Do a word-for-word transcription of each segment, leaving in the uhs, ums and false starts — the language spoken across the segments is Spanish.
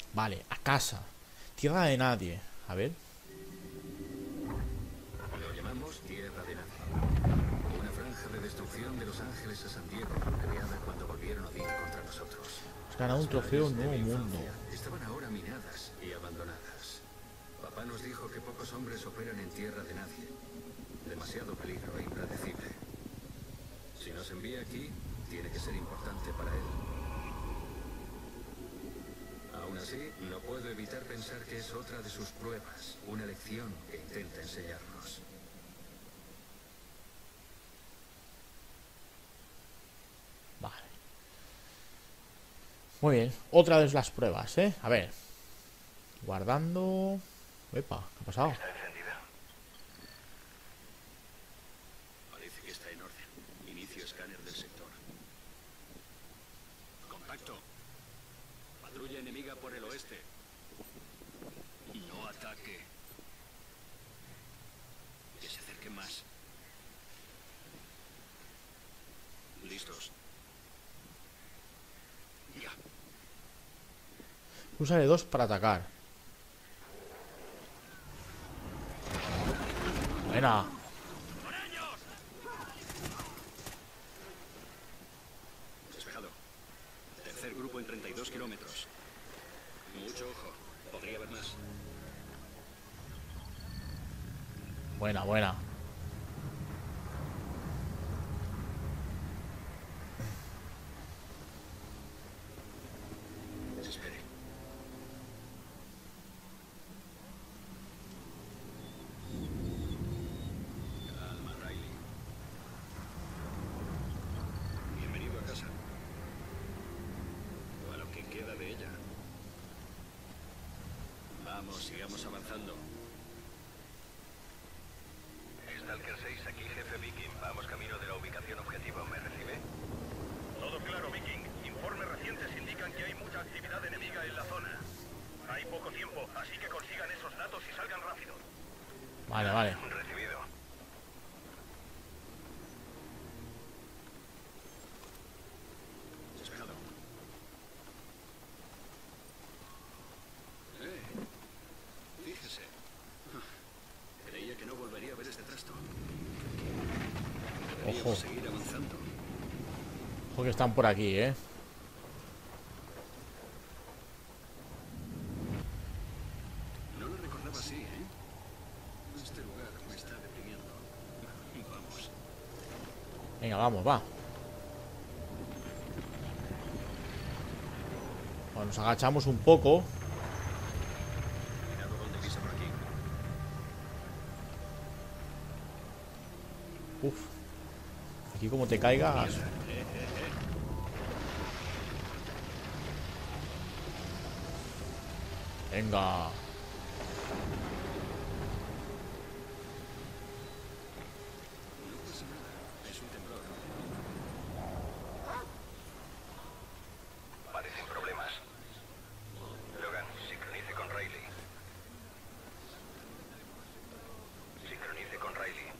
Vale, a casa. Tierra de nadie. A ver. Lo llamamos Tierra de Nadie. Una franja de destrucción de Los Ángeles a San Diego, creada cuando volvieron Odín contra nosotros. Has ganado un Las trofeo playas de Nuevo mi Mundo. infancia estaban ahora minadas y abandonadas. Papá nos dijo que pocos hombres operan en Tierra de Nadie. Demasiado peligro e impredecible. Si nos envía aquí, tiene que ser importante para él. Aún así, no puedo evitar pensar que es otra de sus pruebas, una lección que intenta enseñarnos. Vale. Muy bien. Otra de las pruebas, ¿eh? A ver. Guardando... Epa, ¿qué ha pasado? Está encendida. Parece que está en orden. Inicio escáner del sector. Contacto. Patrulla enemiga por el oeste. No ataque. Que se acerque más. Listos. Ya. Usa de dos para atacar. Buena. Despejado. Tercer grupo en treinta y dos kilómetros. Mucho ojo. Podría haber más. Buena, buena. Espere. Calma, Riley. Bienvenido a casa. O a lo que queda de ella. Vamos, sigamos avanzando. Stalker seis, aquí jefe Viking. Vamos camino de la ubicación objetivo. ¿Me recibe? Todo claro, Viking. Informes recientes indican que hay mucha actividad enemiga en la zona. Hay poco tiempo, así que consigan esos datos y salgan rápido. Vale, vale. Recibido. Despejado. Eh, fíjese. Creía que no volvería a ver este trasto. Deberíamos Ojo. seguir avanzando. Ojo que están por aquí, ¿eh? No lo recordaba así, ¿eh? Este lugar me está deprimiendo. Vamos. Venga, vamos, va. Bueno, nos agachamos un poco. Cuidado con divisa por aquí. Uf. Aquí como te caigas. Eh, eh, eh. Venga. No pasa nada. Es un temblor. Parecen problemas. Logan, sincronice con Riley. Sincronice con Riley.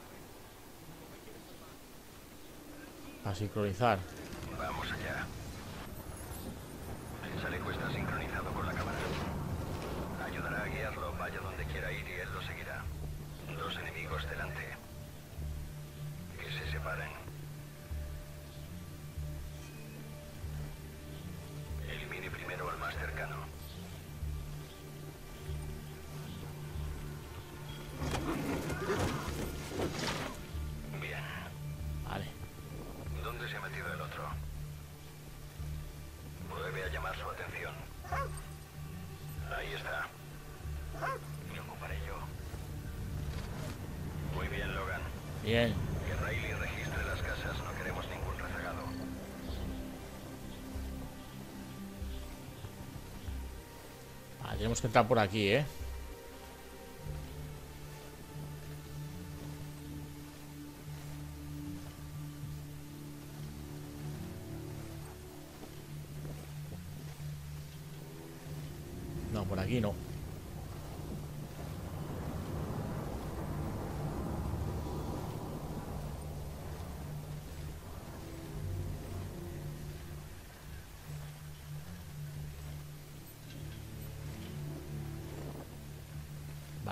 A sincronizar. Vamos allá. El chaleco está sincronizado con la cámara. Ayudará a guiarlo, vaya donde quiera ir y él lo seguirá. Dos enemigos delante. Que se separen. Elimine primero al más cercano. Bien. Vale. ¿Dónde se ha metido el otro? Vuelve a llamar su atención. Ahí está. Me ocuparé yo. Muy bien, Logan. Bien. Que Riley registre las casas. No queremos ningún rezagado. Vale, tenemos que entrar por aquí, ¿eh? No, por aquí no.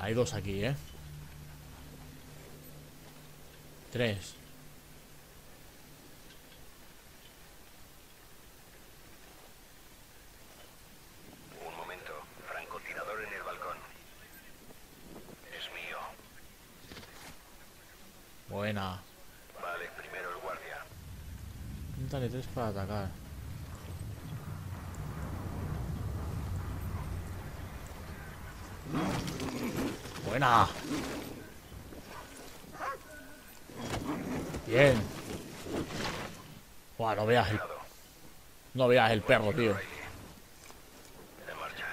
Vale, hay dos aquí, ¿eh? Tres. Un momento. Francotirador en el balcón. Es mío. Buena. Vale, primero el guardia. Dale tres para atacar. Buena. Bien. Buah, no veas el... No veas el perro, tío. En marcha.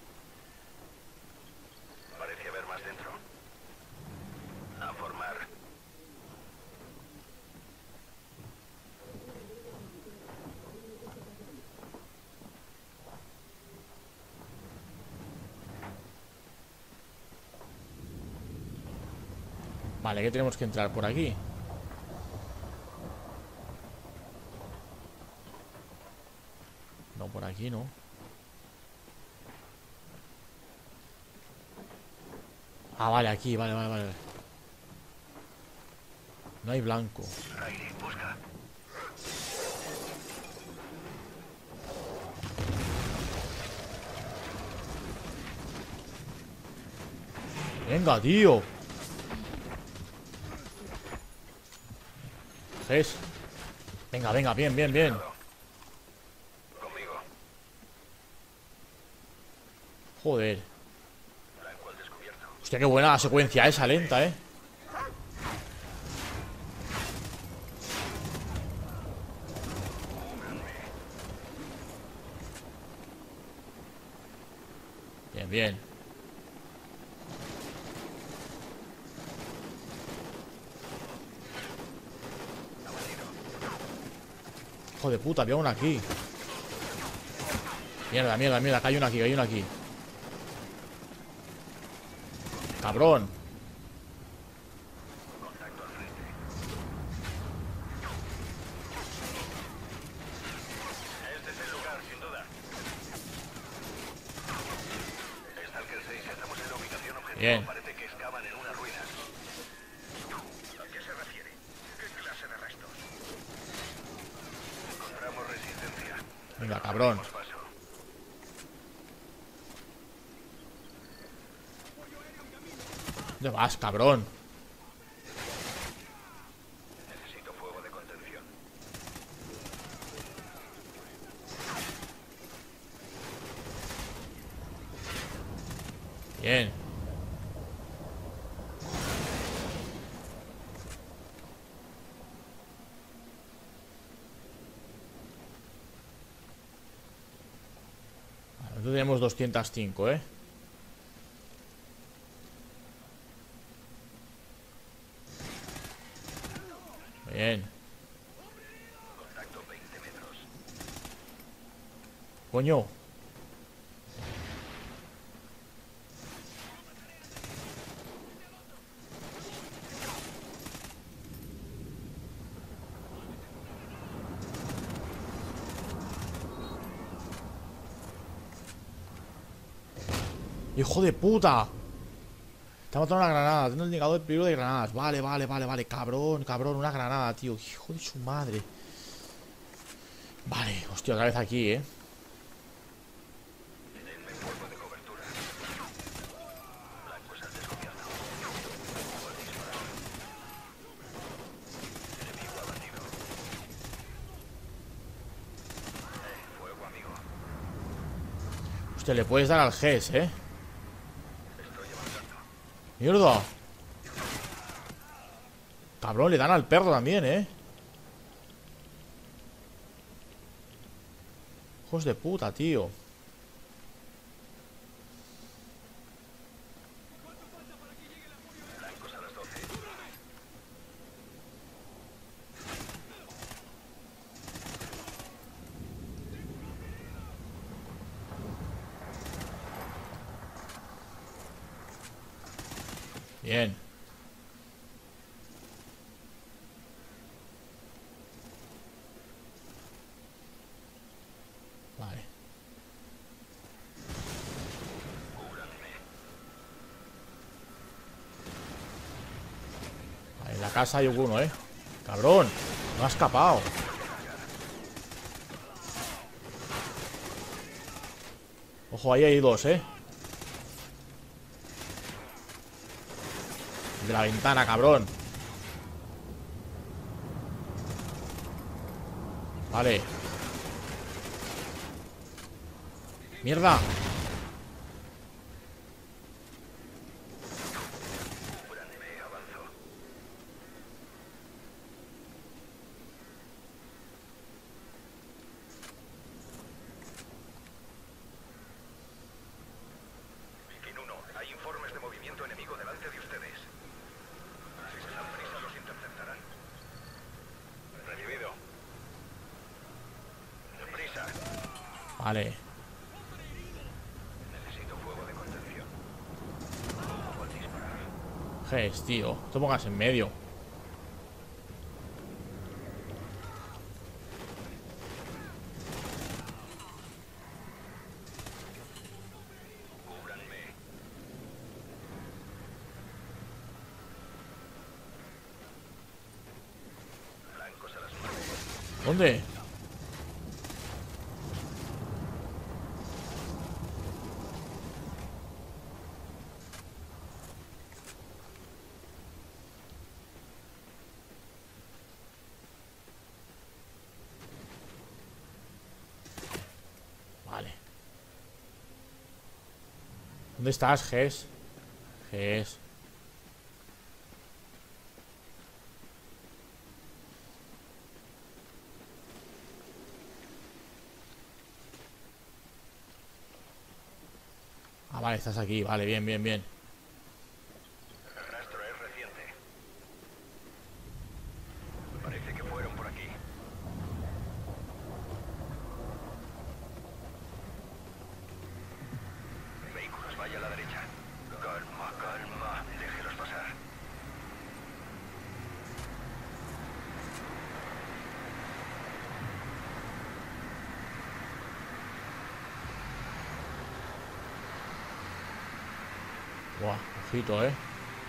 Parece haber más dentro. A formar. Vale, que tenemos que entrar por aquí. No, por aquí no. Ah, vale, aquí, vale, vale, vale. No hay blanco. Riley, busca. Venga, tío. ¿Ves? Venga, venga, bien, bien, bien. Conmigo. Joder. Blanco al descubierto. Hostia, qué buena la secuencia esa, lenta, eh. Bien, bien. Hijo de puta, había uno aquí. Mierda, mierda, mierda, que hay uno aquí, que hay uno aquí. Cabrón. Contacto al frente. Este es el lugar, sin duda. Stalker seis, estamos en la ubicación objetivo. Bien. Parece que excavan en unas ruinas. ¿A qué se refiere? ¿Qué clase de restos? Encontramos resistencia. Venga, cabrón. Damos paso. ¿Dónde vas, cabrón? Necesito fuego de contención. Bien. Vale, nosotros tenemos doscientos cinco, ¿eh? Bien. Contacto veinte metros. Coño. ¡Hijo de puta! Te ha matado una granada. Tengo el indicador de peligro de granadas. Vale, vale, vale, vale. Cabrón, cabrón. Una granada, tío. Hijo de su madre. Vale, hostia, otra vez aquí, eh. Denme fuego de cobertura. Blanco es al descubierto. Puedo disparar. Enemigo abatido. Eh, fuego, amigo. Hostia, le puedes dar al G E S, eh. Estoy avanzando. ¡Mierda! Cabrón, le dan al perro también, eh. Hijos de puta, tío. Blancos a las doce. Bien. Vale. casa hay uno, eh. Cabrón, no ha escapado. Ojo, ahí hay dos, eh. De la ventana, cabrón. Vale. Mierda. Viking uno, hay informes de movimiento enemigo delante de ustedes. Si se dan prisa, los interceptarán. Recibido. Prisa. Vale. Necesito fuego de contención. Ojo al disparar. Jes, tío. Te pongas en medio. Cúbranme. Blancos a las manos. ¿Dónde? Vale. ¿Dónde estás, Ges? Ges. Ah, vale, estás aquí. Vale, bien, bien, bien. El rastro es reciente. Parece que fueron por aquí. Vehículos, vaya a la derecha. Calma, calma. Déjelos pasar. Buah, ojito, eh.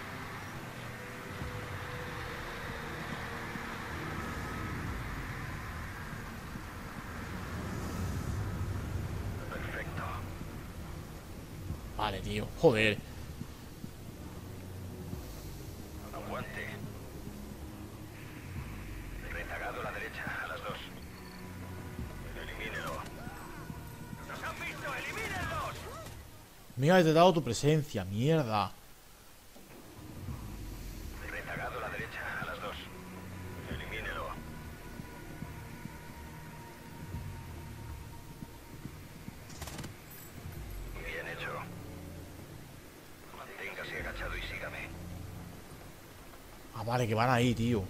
Perfecto. Vale, tío. Joder. Aguante. Rezagado a la derecha, a las dos. Elimínelo. ¡Nos han visto! ¡Elimínenlos! Me ha detectado tu presencia. Mierda. Rezagado a la derecha, a las dos. Elimínelo. Bien hecho. Manténgase agachado y sígame. Ah, vale, que van ahí, tío.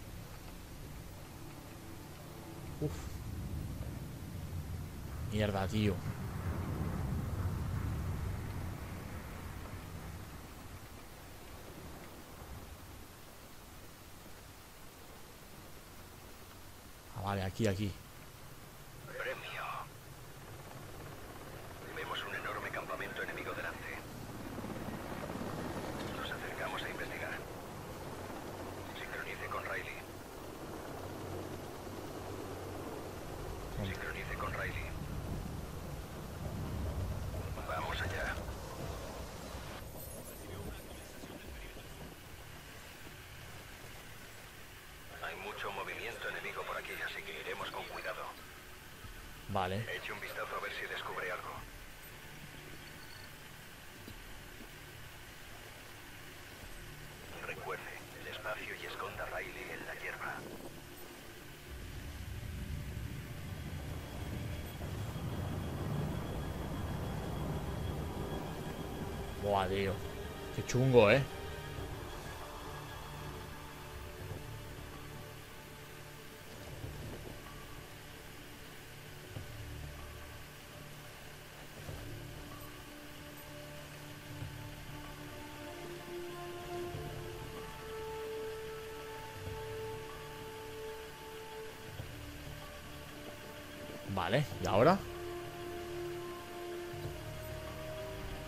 Uf. Mierda, tío. Ah, vale, aquí, aquí. Premio. Vemos un enorme campamento enemigo delante. Nos acercamos a investigar. Sincronice con Riley. Sincronice con Riley. Vamos allá. Hay mucho movimiento enemigo por aquí, así que iremos con cuidado. Vale. Eche un vistazo a ver si descubre algo. Recuerde, despacio y esconda a Riley en la hierba. Buah, tío. Qué chungo, eh. Vale, ¿y ahora?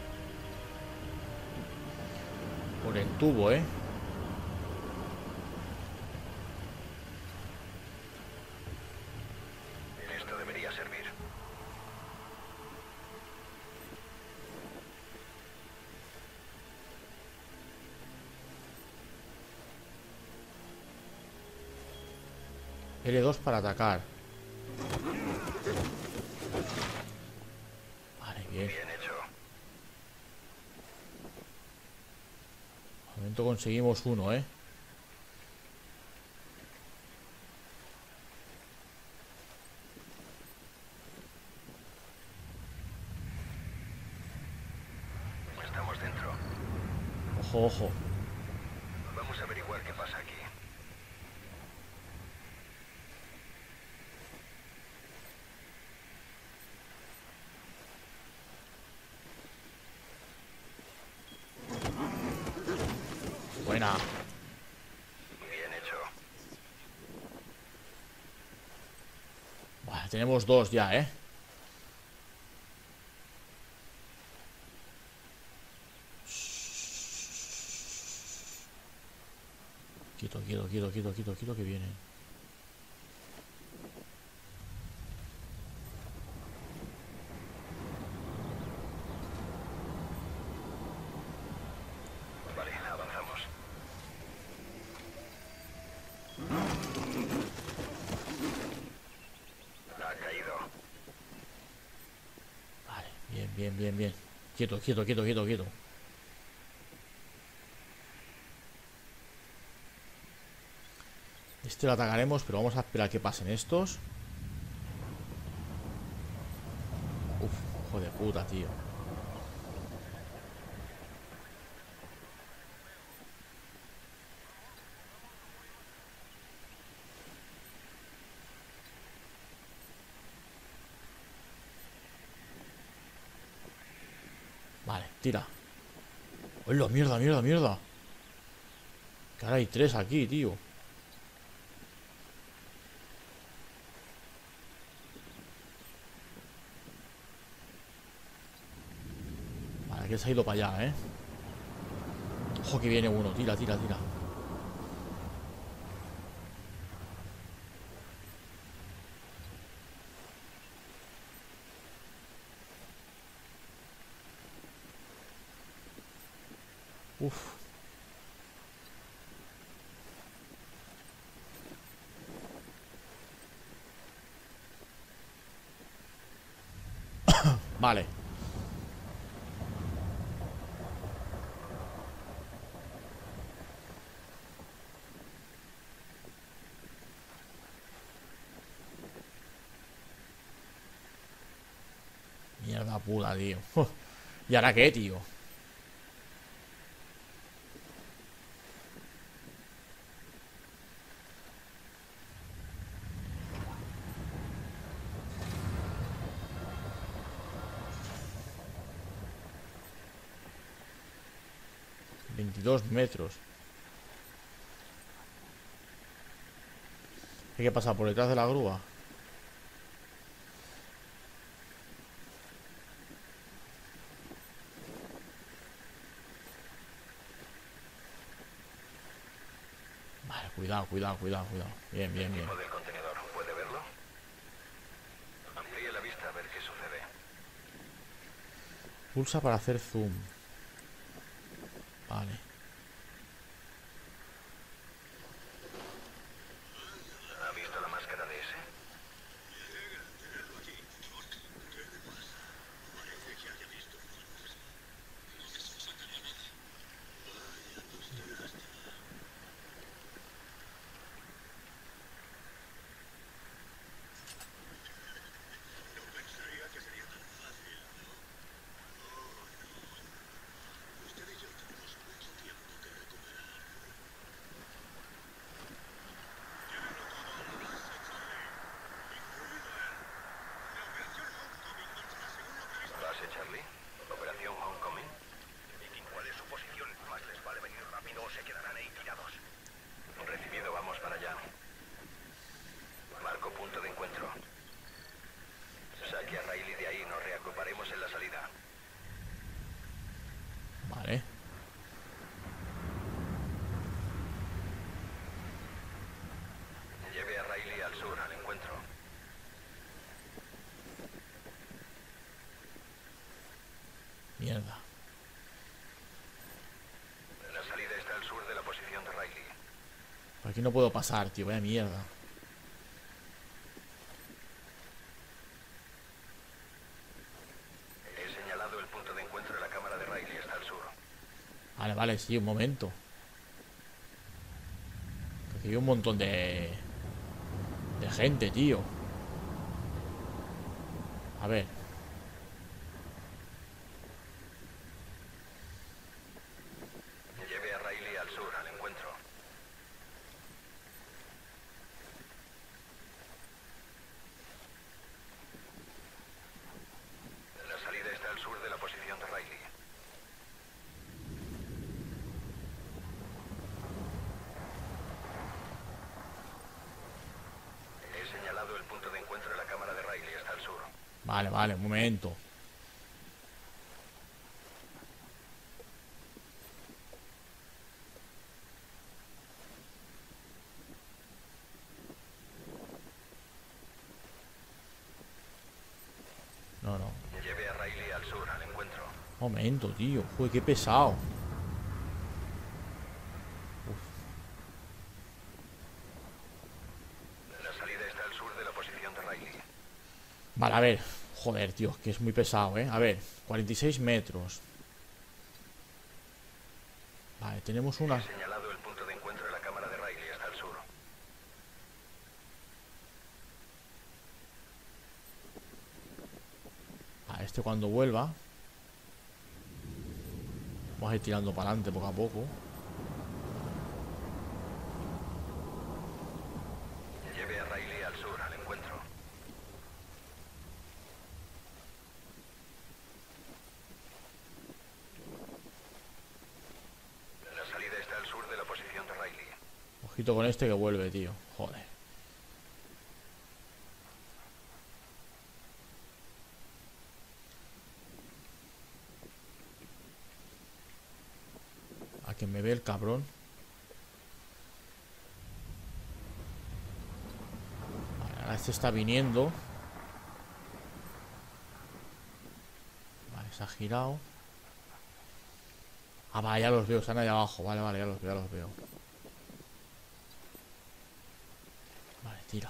Por el tubo, ¿eh? L dos para atacar. Vale, bien. Bien hecho. De momento conseguimos uno, ¿eh? Estamos dentro. Ojo, ojo. Vamos a averiguar qué pasa aquí. Buena. Bien hecho. Vale, tenemos dos ya, ¿eh? Quieto, quieto, quieto, quieto, quieto, quieto que vienen. Vale, avanzamos. Ha caído. Vale, bien, bien, bien, bien. Quieto, quieto, quieto, quieto, quieto. Este lo atacaremos, pero vamos a esperar que pasen estos. Uf, hijo de puta, tío. Vale, tira. ¡Hola, mierda, mierda, mierda! Que ahora hay tres aquí, tío. Vale, que se ha ido para allá, ¿eh? Ojo que viene uno, tira, tira, tira. Uf. Vale. Mierda puta, tío. ¿Y ahora qué, tío? veintidós metros. Hay que pasar por detrás de la grúa. Vale, cuidado, cuidado, cuidado, cuidado. Bien, bien, bien. Tipo del contenedor. ¿Puede verlo? Amplíe la vista a ver qué sucede. Pulsa para hacer zoom. Vale. ¿Ha visto la máscara de ese? ¿Base Charlie? ¿Operación Homecoming? Viking, ¿cuál es su posición? Más les vale venir rápido o se quedarán ahí tirados. Recibido, vamos para allá. Marco punto de encuentro. Saque a Riley de ahí, nos reagruparemos en la salida. Vale. Lleve a Riley al sur, al encuentro. Mierda. La salida está al sur de la posición de Riley. Por aquí no puedo pasar, tío. Vaya mierda. Vale, vale, sí, un momento. Aquí hay un montón de... De gente, tío. A ver. Lleve a Riley al sur, al encuentro. La salida está al sur de la posición de Riley. He señalado el punto de encuentro de la cámara de Riley, está al sur. Vale, vale, un momento. No, no. Lleve a Riley al sur, al encuentro. Momento, tío. Joder, qué pesado. La salida está al sur de la posición de Riley. Vale, a ver. Joder, tío, que es muy pesado, ¿eh? A ver, cuarenta y seis metros. Vale, tenemos una... He señalado el punto de encuentro de la cámara de Riley, está al sur. A este cuando vuelva. Vamos a ir tirando para adelante poco a poco. Lleve a Riley al sur, al encuentro. La salida está al sur de la posición de Riley. Ojito con este que vuelve, tío. Joder. A que me ve el cabrón. Vale, ahora este está viniendo. Vale, se ha girado. Ah, vale, ya los veo, están ahí abajo. Vale, vale, ya los veo, ya los veo. Vale, tira.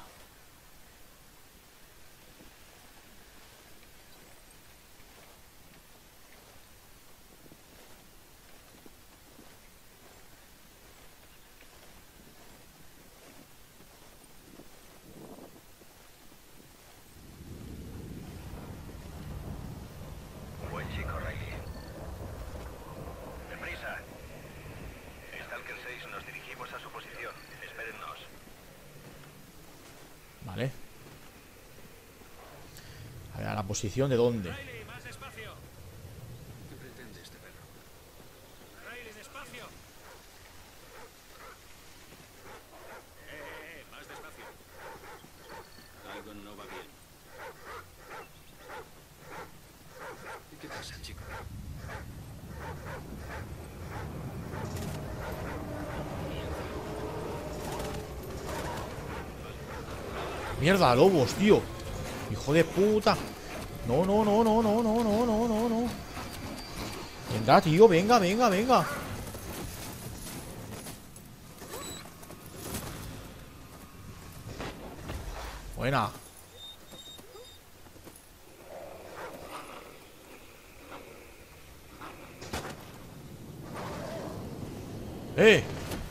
Buen chico, Riley. Deprisa. Stalker seis, nos dirigimos a su posición. Espérennos. Vale. A ver, a la posición de dónde. Riley, más despacio. ¿Qué pretende este perro? Riley, despacio. Eh, eh, eh, más despacio. Algo no va bien. ¿Y qué pasa, chico? Mierda, lobos, tío. Hijo de puta. No, no, no, no, no, no, no, no, no, no. Venga, tío, venga, venga, venga. Buena. ¡Eh!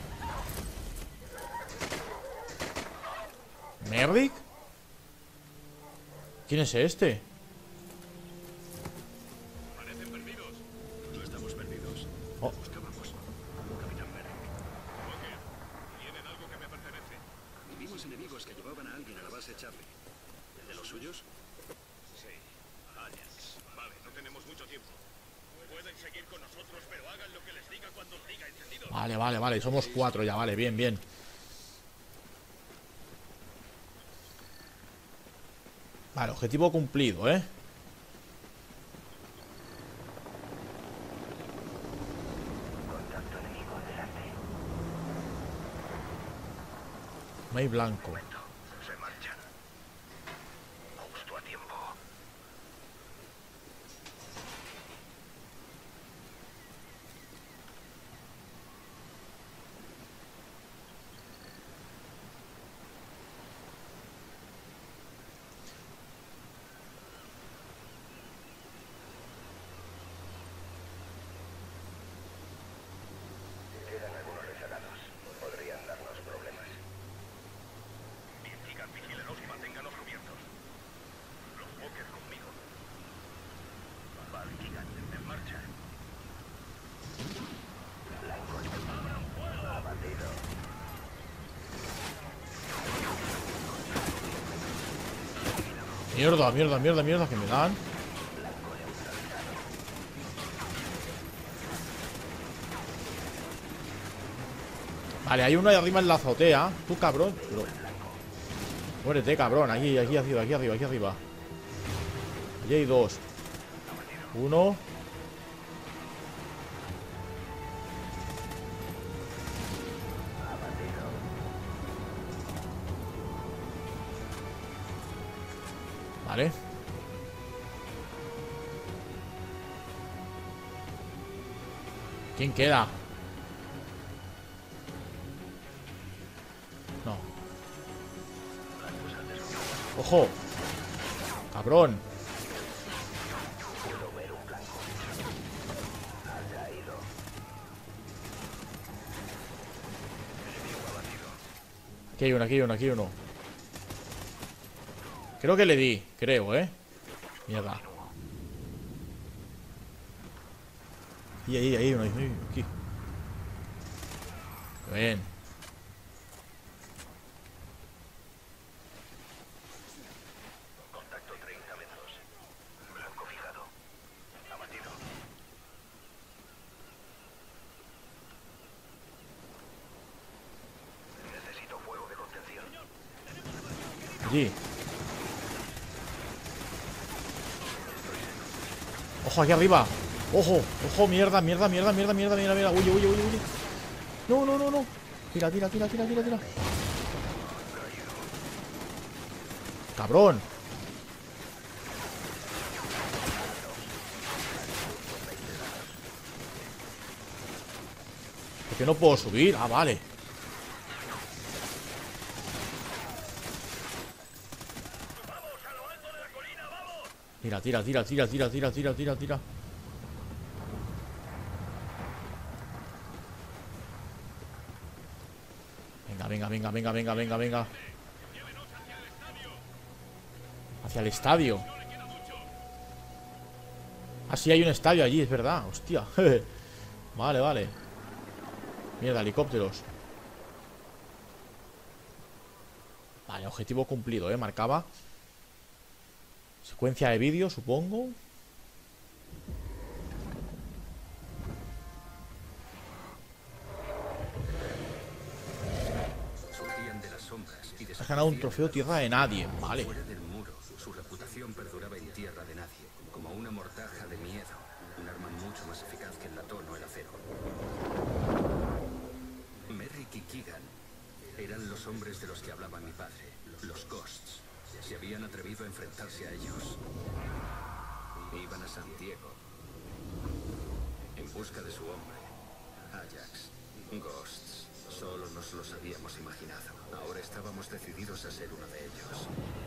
¿Merrick? ¿Quién es este? Parecen perdidos. No estamos perdidos. Oh. Buscábamos. Capitán Merrick. Walker, tienen algo que me pertenece. Vimos enemigos que llevaban a alguien a la base Charlie. ¿El de los suyos? Sí. Aliens. Vale, no tenemos mucho tiempo. Pueden seguir con nosotros, pero hagan lo que les diga cuando lo diga, ¿entendido? Vale, vale, vale. Somos cuatro ya, vale, bien, bien. Vale, objetivo cumplido, ¿eh? Contacto enemigo delante. May blanco. Se marchan. Justo a tiempo. Mierda, mierda, mierda, mierda, que me dan. Vale, hay uno ahí arriba en la azotea. Tú, cabrón. Pero... muérete, cabrón. Aquí, aquí arriba, aquí arriba, aquí arriba. Allí hay dos. Uno. Vale. ¿Quién queda? No. ¡Ojo! ¡Cabrón! Aquí hay uno, aquí hay uno, aquí hay uno. Creo que le di, creo, ¿eh? Mierda. Ahí, ahí, ahí, uno, ahí, aquí. Bien. Contacto treinta metros. Blanco fijado. Abatido. Necesito fuego de contención. Allí. Ojo, aquí arriba. Ojo, ojo, mierda, mierda, mierda, mierda, mierda, mierda, mierda. Huye, huye, huye, huye. No, no, no, no. Tira, tira, tira, tira, tira, tira. Cabrón. ¿Por qué no puedo subir? Ah, vale. Tira, tira, tira, tira, tira, tira, tira, tira, tira. Venga, venga, venga, venga, venga, venga, venga. Hacia el estadio. Ah, sí, hay un estadio allí, es verdad. Hostia. Vale, vale. Mierda, helicópteros. Vale, objetivo cumplido, eh, marcaba. Secuencia de vídeo, supongo. Surgían de las sombras y Has ganado un trofeo tierra de nadie. Vale. fuera del muro. Su reputación perduraba en tierra de nadie, como una mortaja de miedo, un arma mucho más eficaz que el latón o el acero. Merrick y Keegan eran los hombres de los que hablaba mi padre, los Ghosts. Se habían atrevido a enfrentarse a ellos. Iban a San Diego en busca de su hombre, Ajax. Ghosts. Solo nos los habíamos imaginado. Ahora estábamos decididos a ser uno de ellos.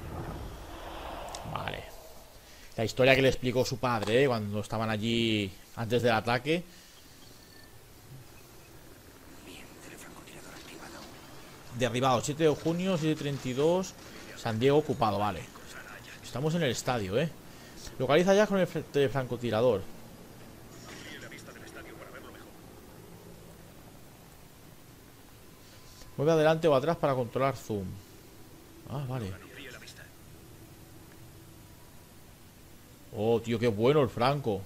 Vale. La historia que le explicó su padre, ¿eh? Cuando estaban allí antes del ataque. Derribado, siete de junio, siete treinta y dos. San Diego ocupado, vale. Estamos en el estadio, ¿eh? Localiza ya con el fr- francotirador. Mueve adelante o atrás para controlar zoom. Ah, vale. Oh, tío, qué bueno el franco.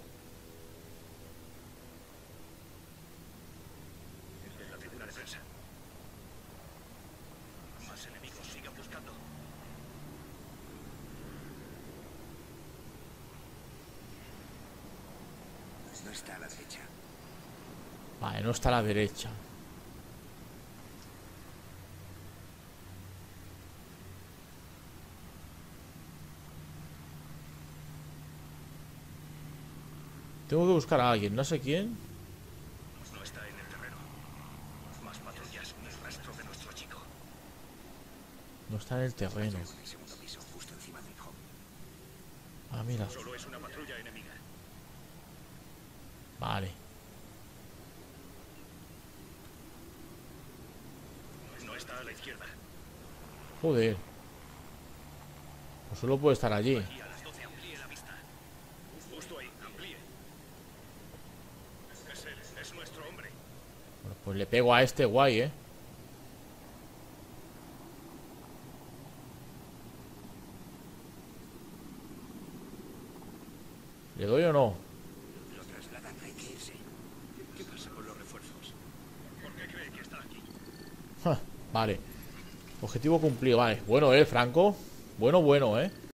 No está a la derecha. Vale, no está a la derecha. Tengo que buscar a alguien, no sé quién. No está en el terreno. Más patrullas, un rastro de nuestro chico. No está en el terreno. En el segundo piso, justo encima del home. Ah, mira. Solo es una patrulla enemiga. Vale. No está a la izquierda. Joder. Pues solo puede estar allí. Y a las doce amplíe la vista. Justo ahí, amplíe. Es él, es nuestro hombre. Bueno, pues le pego a este guay, ¿eh? ¿Le doy o no? Lo trasladan, hay que irse. ¿Qué pasa con los refuerzos? ¿Por qué cree que está aquí? Ja, vale. Objetivo cumplido, vale. Bueno, eh, Franco. Bueno, bueno, eh.